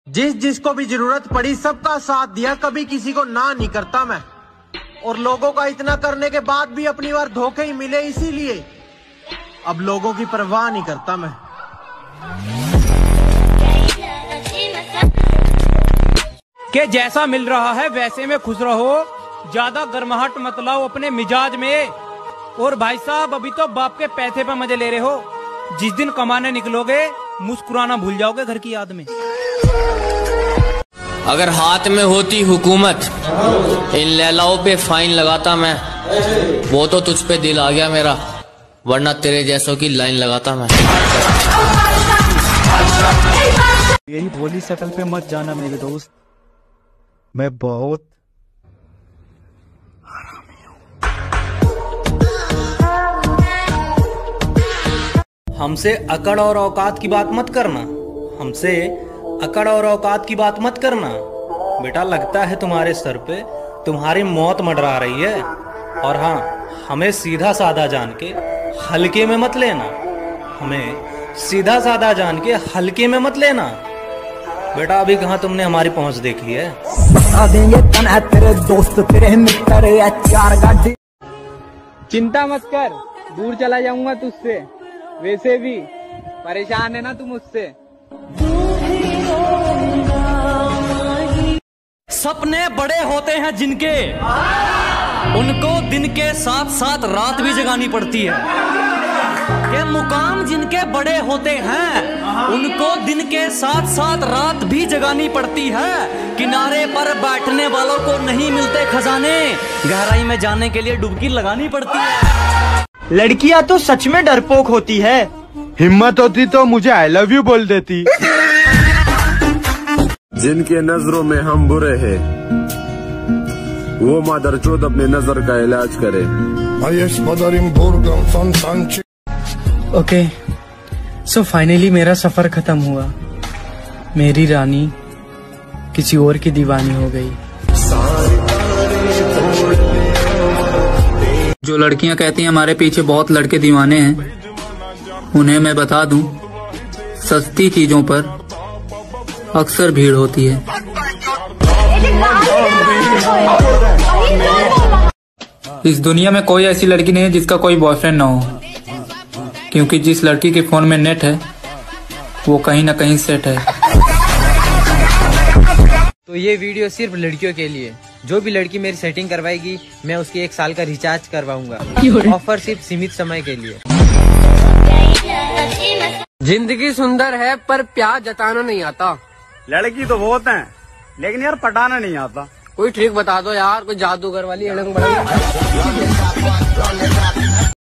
जिस जिसको भी जरूरत पड़ी सबका साथ दिया, कभी किसी को ना नहीं करता मैं। और लोगों का इतना करने के बाद भी अपनी बार धोखे ही मिले, इसीलिए अब लोगों की परवाह नहीं करता मैं। कि जैसा मिल रहा है वैसे में खुश रहो, ज्यादा गर्माहट मत लाओ अपने मिजाज में। और भाई साहब अभी तो बाप के पैसे पे मजे ले रहे हो, जिस दिन कमाने निकलोगे मुस्कुराना भूल जाओगे घर की याद में। अगर हाथ में होती हुकूमत इन लैलाओं पे फाइन लगाता मैं। वो तो तुझ पे दिल आ गया मेरा, वरना तेरे जैसों की लाइन लगाता मैं। यही भोली शक्ल पे मत जाना मेरे दोस्त, मैं बहुत हमसे अकड़ और औकात की बात मत करना, हमसे अकड़ और औकात की बात मत करना। बेटा लगता है तुम्हारे सर पे तुम्हारी मौत मंडरा रही है। और हाँ, हमें सीधा साधा जान के हल्के में मत लेना, हमें सीधा साधा जान के हल्के में मत लेना। बेटा अभी कहाँ तुमने हमारी पहुंच देखी है। तेरे दोस्त तेरे मित्र या चार गाड़ी। चिंता मत कर, दूर चला जाऊंगा तुझसे, वैसे भी परेशान है ना तू मुझसे। सपने बड़े होते हैं जिनके, उनको दिन के साथ साथ रात भी जगानी पड़ती है। ये मुकाम जिनके बड़े होते हैं, उनको दिन के साथ साथ रात भी जगानी पड़ती है। किनारे पर बैठने वालों को नहीं मिलते खजाने, गहराई में जाने के लिए डुबकी लगानी पड़ती है। लड़कियां तो सच में डरपोक होती है, हिम्मत होती तो मुझे आई लव यू बोल देती। जिनके नजरों में हम बुरे हैं, वो मादरचोद अपने नजर का इलाज करे। ओके, सो फाइनली मेरा सफर खत्म हुआ। मेरी रानी किसी और की दीवानी हो गई। जो लड़कियां कहती हैं हमारे पीछे बहुत लड़के दीवाने हैं, उन्हें मैं बता दूं, सस्ती चीजों पर अक्सर भीड़ होती है। इस दुनिया में कोई ऐसी लड़की नहीं है जिसका कोई बॉयफ्रेंड ना हो, क्योंकि जिस लड़की के फोन में नेट है वो कहीं ना कहीं सेट है। तो ये वीडियो सिर्फ लड़कियों के लिए। जो भी लड़की मेरी सेटिंग करवाएगी मैं उसकी 1 साल का रिचार्ज करवाऊंगा। ऑफर सिर्फ सीमित समय के लिए। जिंदगी सुंदर है पर प्यार जताना नहीं आता। लड़की तो बहुत हैं, लेकिन यार पटाना नहीं आता। कोई ट्रिक बता दो यार, कोई जादूगर वाली।